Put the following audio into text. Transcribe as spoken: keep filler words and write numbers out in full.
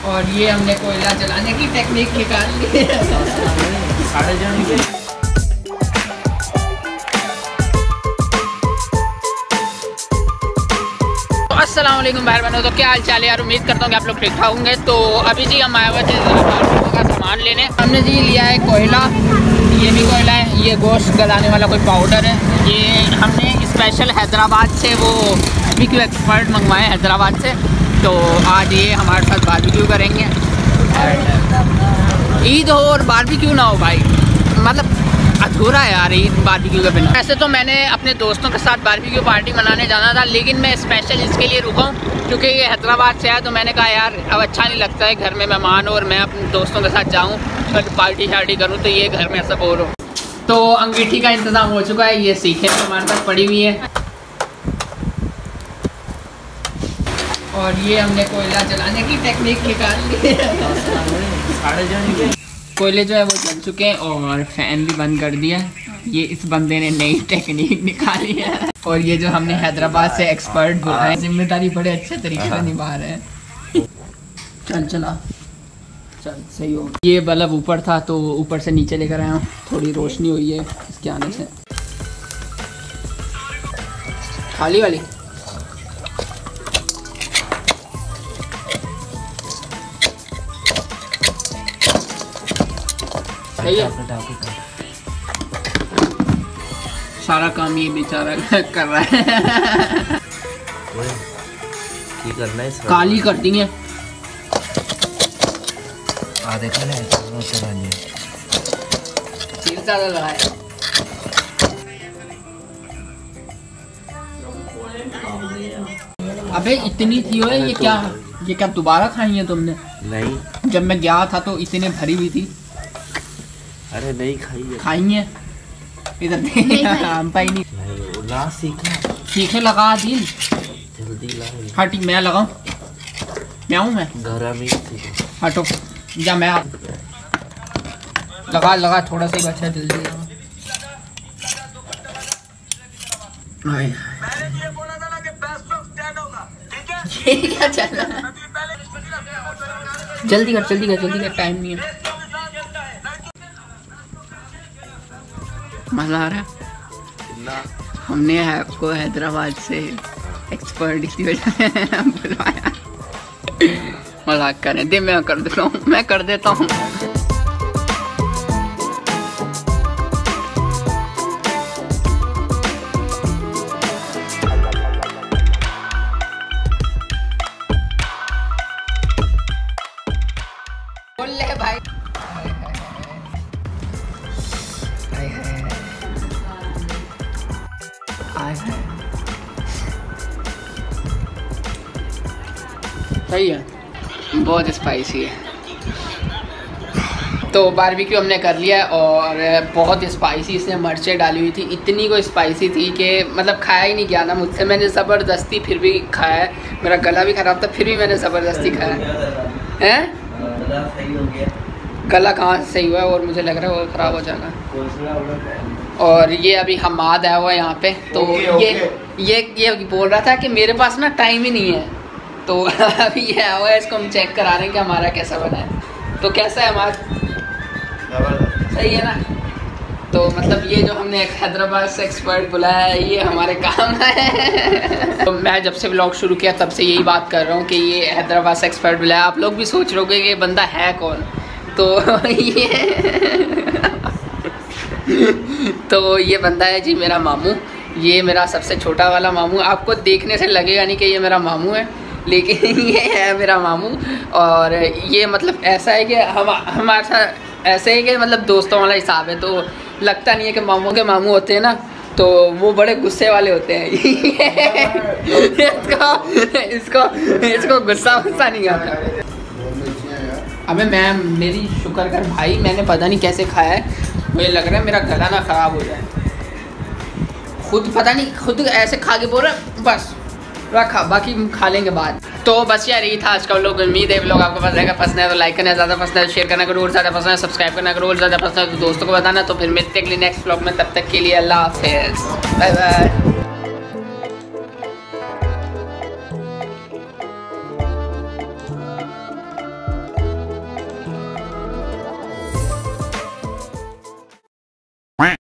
और ये हमने कोयला जलाने की टेक्निक निकाल ली है। अस्सलाम वालेकुम भाई बहनों, तो क्या हाल चाल है यार। उम्मीद करता हूँ कि आप लोग ठीक ठाक होंगे। तो अभी जी हम आए हुए थे का सामान लेने। हमने जी लिया है कोयला, ये भी कोयला है, ये गोश्त गलाने वाला कोई पाउडर है। ये हमने स्पेशल हैदराबाद से वो बारबेक्यू एक्सपर्ट मंगवाए हैदराबाद से। तो आज ये हमारे साथ बारबेक्यू करेंगे। ईद हो और बारबेक्यू ना हो भाई, मतलब अधूरा है यार ईद बारबेक्यू के बिना। वैसे तो मैंने अपने दोस्तों के साथ बारबेक्यू पार्टी मनाने जाना था, लेकिन मैं स्पेशल इसके लिए रुका हूँ क्योंकि ये हैदराबाद से है। तो मैंने कहा यार अब अच्छा नहीं लगता है घर में मेहमान और मैं अपने दोस्तों के साथ जाऊँ और पार्टी शार्टी करूँ, तो ये घर में ऐसा बोर हो। तो अंगीठी का इंतज़ाम हो चुका है, ये सीखे तो हमारे पास पड़ी हुई है। और ये हमने कोयला जलाने की टेक्निक निकाल ली है। कोयले जो है वो जल चुके हैं और फैन भी बंद कर दिया। ये इस बंदे ने नई टेक्निक निकाली है। और ये जो हमने हैदराबाद से एक्सपर्ट बुलाए, जिम्मेदारी बड़े अच्छे तरीके से निभा रहे हैं। चल चला चल सही हो। ये बल्ब ऊपर था तो ऊपर से नीचे लेकर आया हूँ, थोड़ी रोशनी हुई है इसके आने से। खाली वाली सही है। सारा काम ये बेचारा कर रहा है। की करना है काली कर दी है। आ देखा ना तेल ज़्यादा लगाया। अबे इतनी थी हो ये क्या, ये क्या दोबारा खाई है तुमने? नहीं, जब मैं गया था तो इतने भरी हुई थी। अरे नहीं खाई है। खाई है इधर हम पाई नहीं, नहीं ला सीखा सीखे लगा दिल जल्दी ला। हाँ ठीक मैं लगाऊं, मैं आऊँ मैं घर में हटो जा मैं आ। लगा लगा थोड़ा सा ही बचा, जल्दी लगा। ये क्या चल रहा है? जल्दी कर जल्दी कर जल्दी कर, टाइम नहीं है। मज़ा आ रहा है। हमने आपको हैदराबाद से एक्सपर्ट इसी वजह से बुलवाया। मजाक करें दे, मैं कर देता हूँ मैं कर देता हूँ। बोल ले भाई। सही है, बहुत स्पाइसी है। तो बारबेक्यू हमने कर लिया और बहुत स्पाइसी इसने मिर्चें डाली हुई थी। इतनी को स्पाइसी थी कि मतलब खाया ही नहीं गया ना मुझसे। मैंने ज़बरदस्ती फिर भी खाया है, मेरा गला भी ख़राब था फिर भी मैंने ज़बरदस्ती खाया है। गला कहाँ से सही हुआ है और मुझे लग रहा है वो ख़राब हो जाएगा। और ये अभी हमाद आया हुआ है यहाँ पे, तो ओके, ओके। ये ये ये बोल रहा था कि मेरे पास ना टाइम ही नहीं है, तो अभी ये आया हुआ है, इसको हम चेक करा रहे हैं कि हमारा कैसा बना है। तो कैसा है हमारा? सही है ना? तो मतलब ये जो हमने हैदराबाद से एक्सपर्ट बुलाया है ये हमारे काम है। तो मैं जब से व्लॉग शुरू किया तब से यही बात कर रहा हूँ कि ये हैदराबाद से एक्सपर्ट बुलाया। आप लोग भी सोच रहे होंगे कि ये बंदा है कौन। तो ये तो ये बंदा है जी मेरा मामू। ये मेरा सबसे छोटा वाला मामू। आपको देखने से लगेगा नहीं कि ये मेरा मामू है, लेकिन ये है मेरा मामू। और ये मतलब ऐसा है कि हम हमारे साथ ऐसे है कि मतलब दोस्तों वाला हिसाब है। तो लगता नहीं है कि मामू के मामू होते हैं ना, तो वो बड़े गुस्से वाले होते हैं। इसको इसको इसको गुस्सा गुस्सा नहीं आता। अबे मैं मेरी शुक्र कर भाई, मैंने पता नहीं कैसे खाया है। मुझे लग रहा है मेरा गला ना ख़राब हो जाए। खुद पता नहीं, खुद ऐसे खा के बोल रहा बस रखा, बाकी खा लेंगे बाद। तो बस यार यही था आज का व्लॉग। उम्मीद है व्लॉग आपको पसंद आएगा। पसंद है तो लाइक करना, ज़्यादा पसंद है शेयर करना करो, और ज़्यादा पसंद है सब्सक्राइब करना करो, और ज़्यादा पसंद है तो दोस्तों को बताना। तो फिर मिलते हैं नेक्स्ट व्लॉग में, तब तक के लिए अल्लाह हाफिज़, बाय बाय।